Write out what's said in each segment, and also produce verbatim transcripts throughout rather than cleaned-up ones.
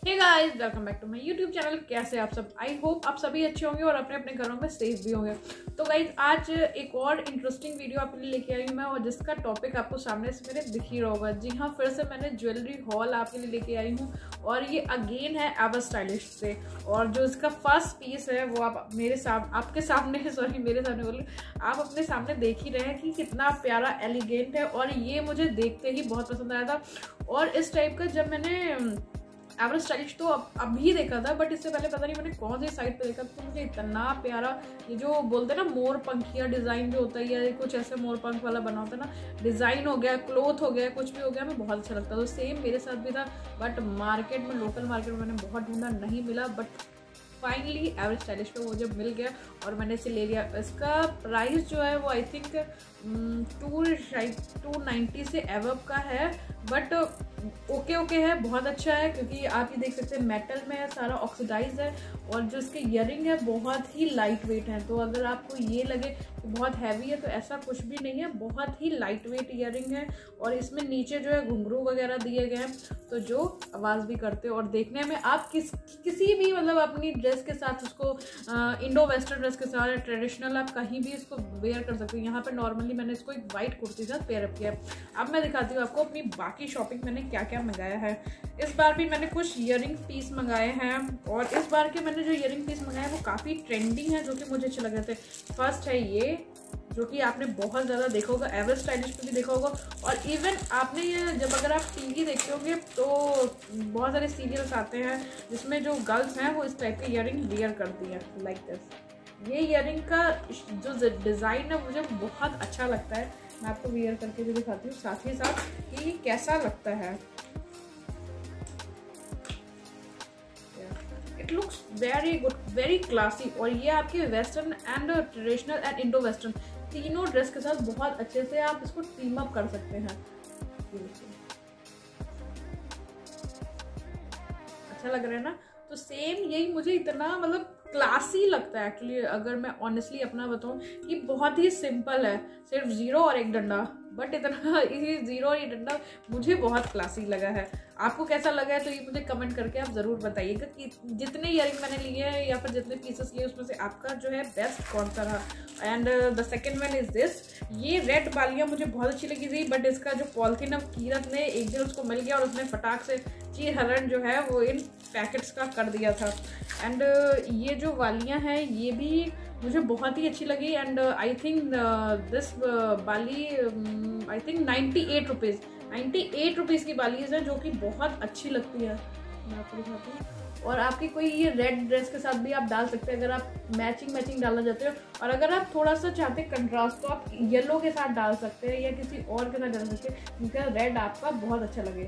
Hey guys, welcome back to my YouTube channel. कैसे आप सब? आई होप आप सभी अच्छे होंगे और अपने अपने घरों में सेफ भी होंगे। तो गाइस, आज एक और इंटरेस्टिंग वीडियो आपके लिए लेके आई हूँ मैं, और जिसका टॉपिक आपको सामने से मेरे दिख ही रहा होगा। जी हाँ, फिर से मैंने ज्वेलरी हॉल आपके लिए लेके आई हूँ, और ये अगेन है एवर स्टाइलिश से। और जो इसका फर्स्ट पीस है वो आप मेरे सामने आपके सामने सॉरी मेरे सामने बोले आप अपने सामने देख ही रहे हैं कि कितना प्यारा एलिगेंट है। और ये मुझे देखते ही बहुत पसंद आया था। और इस टाइप का जब मैंने एवर स्टाइलिश तो अब अभी देखा था, बट इससे पहले पता नहीं मैंने कौन सी साइट पे देखा, तो मुझे इतना प्यारा ये जो बोलते हैं ना मोर पंखिया डिज़ाइन जो होता है, या कुछ ऐसे मोर पंख वाला बना होता है ना, डिज़ाइन हो गया, क्लोथ हो गया, कुछ भी हो गया, हमें बहुत अच्छा लगता है। तो सेम मेरे साथ भी था, बट मार्केट में, लोकल मार्केट में मैंने बहुत ढूंढा, नहीं मिला। बट फाइनली एवर स्टाइलिश पे वो जब मिल गया और मैंने इसे ले लिया। इसका प्राइस जो है वो आई थिंक टू शायद टू नाइन्टी से एवब का है, बट ओके ओके है, बहुत अच्छा है। क्योंकि आप ये देख सकते हैं मेटल में है, सारा ऑक्सीडाइज है, और जो इसके ईयरिंग है बहुत ही लाइट वेट है। तो अगर आपको ये लगे कि बहुत हैवी है, तो ऐसा कुछ भी नहीं है, बहुत ही लाइट वेट ईयरिंग है। और इसमें नीचे जो है घुंघरू वगैरह दिए गए हैं, तो जो आवाज़ भी करते हैं। और देखने में आप किस किसी भी मतलब अपनी ड्रेस के साथ उसको इंडो वेस्टर्न ड्रेस के साथ ट्रेडिशनल आप कहीं भी इसको वेयर कर सकते हो। यहाँ पे नॉर्मली मैंने इसको एक वाइट कुर्ती के साथ पेयर अप किया है। अब मैं दिखाती हूँ आपको अपनी बाकी शॉपिंग मैंने क्या क्या मंगाया है। इस बार भी मैंने कुछ ईयरिंग पीस मंगाए हैं, और इस बार के मैंने जो ईयरिंग पीस मंगाए हैं वो काफ़ी ट्रेंडिंग है, जो कि मुझे अच्छे लग रहे थे। फर्स्ट है ये, जो कि आपने बहुत ज़्यादा देखा होगा, एवर स्टाइलिश पे भी देखा होगा। और इवन आपने ये जब अगर आप टीवी देखते होंगे तो बहुत सारे सीरियल्स आते हैं जिसमें जो गर्ल्स हैं वो इस टाइप के ईयरिंग वियर करती हैं, लाइक दिस। ये ईयरिंग का जो डिज़ाइन है मुझे बहुत अच्छा लगता है। मैं आपको वियर करके भी दिखाती हूँ, साथ ही साथ कि कैसा लगता है। It looks very good, very classy. और ये आपके western and traditional and Indo western तीनों ड्रेस के साथ बहुत अच्छे से आप इसको टीम अप कर सकते हैं। अच्छा लग रहा है ना? तो सेम यही मुझे इतना मतलब क्लासी लगता है एक्चुअली। अगर मैं ऑनेस्टली अपना बताऊं कि बहुत ही सिंपल है, सिर्फ जीरो और एक डंडा, बट इतना इसी जीरो और ये डंडा मुझे बहुत क्लासी लगा है। आपको कैसा लगा है तो ये मुझे कमेंट करके आप ज़रूर बताइएगा कि जितने ईयरिंग मैंने लिए हैं या फिर जितने पीसेस लिए उसमें से आपका जो है बेस्ट कौन सा रहा। And the second one is this. ये रेड बालियाँ मुझे बहुत अच्छी लगी थी, बट इसका जो पॉलिथीन है कीरत ने एक दिन उसको मिल गया और उसने फटाक से चीर हरण जो है वो इन पैकेट्स का कर दिया था। एंड ये जो वालियाँ हैं ये भी मुझे बहुत ही अच्छी लगी। एंड आई थिंक दिस बाली I think ninety eight rupees ninety eight rupees की बालीज है, जो कि बहुत अच्छी लगती है। मैं आपको दिखाती हूँ। और आपकी कोई ये रेड ड्रेस के साथ भी आप डाल सकते हैं, अगर आप मैचिंग मैचिंग डालना चाहते हो। और अगर आप थोड़ा सा चाहते हैं कंट्रास्ट, तो आप येलो के साथ डाल सकते हैं या किसी और के साथ डाल सकते हैं, क्योंकि रेड आपका बहुत अच्छा लगे।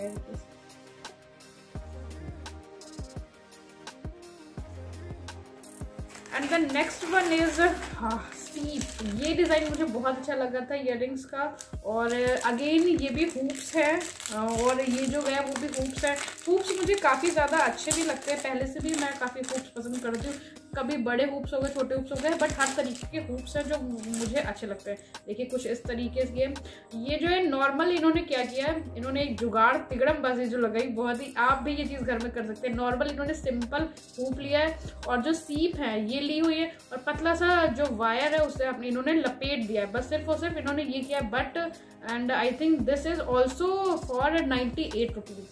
And the next one is सीप। ये डिज़ाइन मुझे बहुत अच्छा लगा था ईयरिंग्स का। और अगेन ये भी हुप्स है, और ये जो है वो भी हुप्स है। हुप्स मुझे काफ़ी ज़्यादा अच्छे भी लगते हैं, पहले से भी मैं काफ़ी हुप्स पसंद करती हूँ। कभी बड़े हुप्स हो गए, छोटे हुप्स हो गए, बट हर तरीके के हुप्स हैं जो मुझे अच्छे लगते हैं। देखिए कुछ इस तरीके से ये जो है नॉर्मल इन्होंने क्या किया है, इन्होंने एक जुगाड़ तिगड़म बाजी जो लगाई, बहुत ही आप भी ये चीज़ घर में कर सकते हैं। नॉर्मल इन्होंने सिंपल हुप लिया है, और जो सीप है ये ली हुई है, और पतला सा जो वायर है उससे अपने इन्होंने लपेट दिया है, बस सिर्फ और सिर्फ इन्होंने ये किया। But and I think this is also for ninety eight rupees.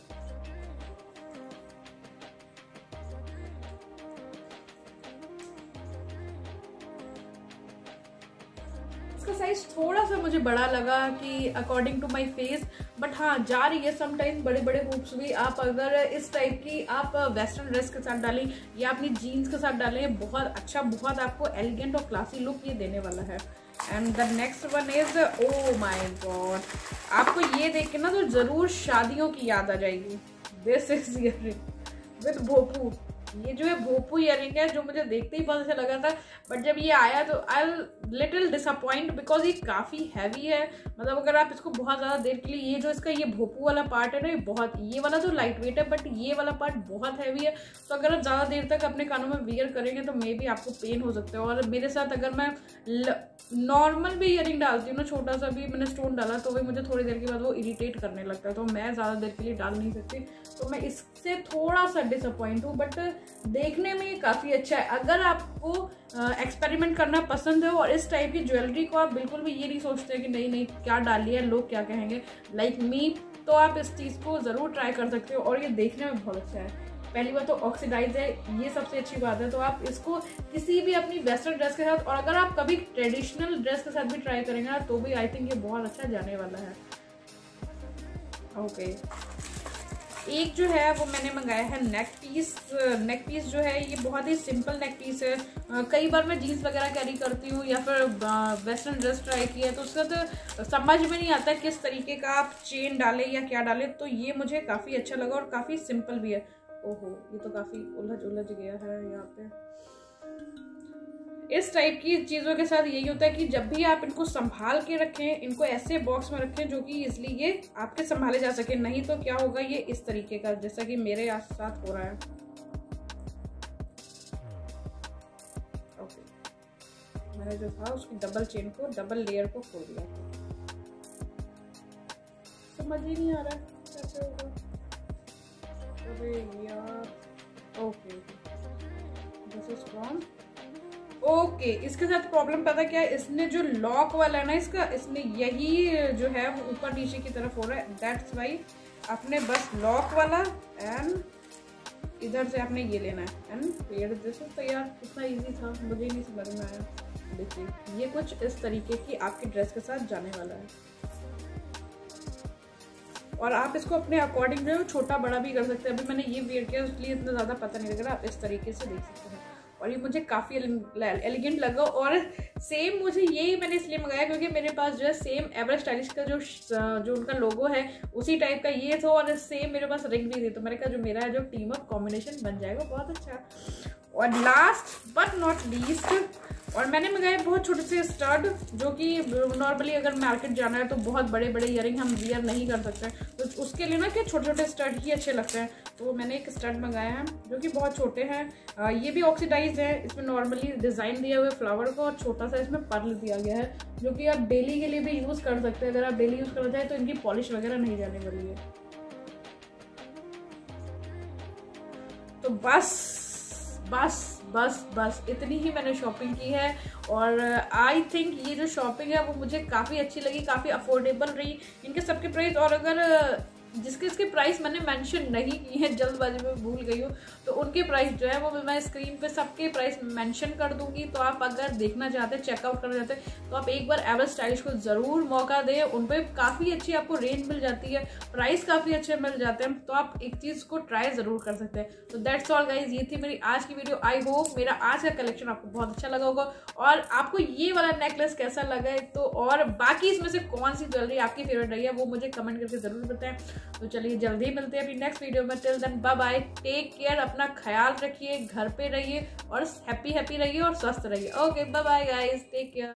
Size थोड़ा सा मुझे बड़ा लगा कि according to my face, but हाँ जा रही है समटाइम। बड़े बड़े हुप्स भी आप अगर इस टाइप की आप वेस्टर्न ड्रेस के साथ डालें या अपनी जीन्स के साथ डालें, बहुत अच्छा, बहुत आपको एलिगेंट और क्लासी लुक ये देने वाला है। And the next one is, oh my god, आपको ये देख के ना तो जरूर शादियों की याद आ जाएगी। दिस इज ईयरिंग विद भोपू। ये जो है भोपू ईयरिंग है, जो मुझे देखते ही बहुत अच्छा लगा था, बट जब ये आया तो आई लिटिल डिसअपॉइंट बिकॉज ये काफ़ी हैवी है। मतलब अगर आप इसको बहुत ज़्यादा देर के लिए, ये जो इसका ये भोपू वाला पार्ट है ना, ये बहुत, ये वाला तो लाइट वेट है, बट ये वाला पार्ट बहुत हैवी है। तो अगर आप ज़्यादा देर तक अपने कानों में वियर करेंगे तो मे बी आपको पेन हो सकता है। और मेरे साथ अगर मैं नॉर्मल भी ईयरिंग डालती हूँ ना, छोटा सा भी मैंने स्टोन डाला, तो वही मुझे थोड़ी देर के बाद वो इरिटेट करने लगता है, तो मैं ज़्यादा देर के लिए डाल नहीं सकती। तो मैं इससे थोड़ा सा डिसअपॉइंट हूँ, बट देखने में ये काफ़ी अच्छा है। अगर आपको एक्सपेरिमेंट uh, करना पसंद है और इस टाइप की ज्वेलरी को आप बिल्कुल भी ये नहीं सोचते कि नहीं नहीं क्या डाल लिया, लोग क्या कहेंगे, लाइक मी, तो आप इस चीज़ को ज़रूर ट्राई कर सकते हो। और ये देखने में बहुत अच्छा है। पहली बात तो ऑक्सीडाइज है, ये सबसे अच्छी बात है। तो आप इसको किसी भी अपनी वेस्टर्न ड्रेस के साथ, और अगर आप कभी ट्रेडिशनल ड्रेस के साथ भी ट्राई करेंगे ना, तो भी आई थिंक ये बहुत अच्छा जाने वाला है। ओके, एक जो है वो मैंने मंगाया है नेक पीस। नेक पीस जो है ये बहुत ही सिंपल नेक पीस है। कई बार मैं जीन्स वगैरह कैरी करती हूँ या फिर वेस्टर्न ड्रेस ट्राई की है, तो उसका तो समझ में नहीं आता किस तरीके का आप चेन डालें या क्या डालें। तो ये मुझे काफ़ी अच्छा लगा और काफ़ी सिंपल भी है। ओहो, ये तो काफ़ी उलझ उलझ गया है यहाँ पे। इस टाइप की चीज़ों के साथ यही होता है कि जब भी आप इनको संभाल के रखें, इनको ऐसे बॉक्स में रखें जो कि इसलिए ये आपके संभाले जा सके। नहीं तो क्या होगा, ये इस तरीके का, जैसा कि मेरे साथ हो रहा है। ओके, मैंने जो था उसकी डबल चेन को, डबल लेयर को खोल दिया। समझ ही नहीं आ रहा है कैसे होगा। अरे यार, okay, this is from okay okay, इसके साथ प्रॉब्लम पता क्या है, इसने जो लॉक वाला है ना इसका, इसने यही जो है वो ऊपर नीचे की तरफ हो रहा है। दैट्स वाई आपने बस लॉक वाला एंड इधर से आपने ये लेना है एंड पेड़ जैसे। तो यार कितना इजी था, मुझे नहीं समझ में आया। देखिए ये कुछ इस तरीके की आपकी ड्रेस के साथ जाने वाला है, और आप इसको अपने अकॉर्डिंग जो है छोटा बड़ा भी कर सकते हैं। अभी मैंने ये वेयर किया इसलिए इतना ज़्यादा पता नहीं लग रहा, आप इस तरीके से देख सकते हैं। और ये मुझे काफ़ी एलिगेंट लगा। और सेम मुझे यही मैंने इसलिए मंगाया क्योंकि मेरे पास जो है सेम एवरेस्ट स्टाइलिश का जो जो उनका लोगो है उसी टाइप का ये था, और सेम मेरे पास रिंग भी थी। तो मैंने कहा जो मेरा जो टीम अप कॉम्बिनेशन बन जाएगा बहुत अच्छा। और लास्ट बट नॉट लीस्ट, और मैंने मंगाए बहुत छोटे से स्टड, जो कि नॉर्मली अगर मार्केट जाना है तो बहुत बड़े बड़े ईयरिंग हम वियर नहीं कर सकते, तो उसके लिए ना कि छोटे छोटे स्टड ही अच्छे लगते हैं। तो मैंने एक स्टड मंगाया है जो कि बहुत छोटे हैं। ये भी ऑक्सीडाइज है, इसमें नॉर्मली डिज़ाइन दिया हुआ है फ्लावर का, और छोटा सा इसमें पर्ल दिया गया है, जो कि आप डेली के लिए भी यूज़ कर सकते हैं। अगर आप डेली यूज़ करना चाहें तो इनकी पॉलिश वगैरह नहीं जाने वाली है। तो बस बस बस बस इतनी ही मैंने शॉपिंग की है, और आई थिंक ये जो शॉपिंग है वो मुझे काफ़ी अच्छी लगी, काफ़ी अफोर्डेबल रही इनके सबके प्राइस। और अगर जिसके इसके प्राइस मैंने मेंशन नहीं की है, जल्दबाजी में भूल गई हूँ, तो उनके प्राइस जो है वो मैं स्क्रीन पे सबके प्राइस मेंशन कर दूंगी। तो आप अगर देखना चाहते हैं, चेकआउट करना चाहते हैं, तो आप एक बार एवरेस्ट स्टाइलिश को ज़रूर मौका दें। उन पर काफ़ी अच्छी आपको रेंज मिल जाती है, प्राइस काफ़ी अच्छे मिल जाते हैं, तो आप एक चीज़ को ट्राई ज़रूर कर सकते हैं। तो दैट्स ऑल गाइज, ये थी मेरी आज की वीडियो। आई होप मेरा आज का कलेक्शन आपको बहुत अच्छा लगा होगा, और आपको ये वाला नेकलेस कैसा लगा है, तो और बाकी इसमें से कौन सी ज्वेलरी आपकी फेवरेट रही है वो मुझे कमेंट करके ज़रूर बताएं। तो चलिए जल्दी मिलते हैं अपनी नेक्स्ट वीडियो में। Till then bye bye, take care, अपना ख्याल रखिए, घर पे रहिए और हैप्पी हैप्पी रहिए और स्वस्थ रहिए। Okay bye bye guys, take care.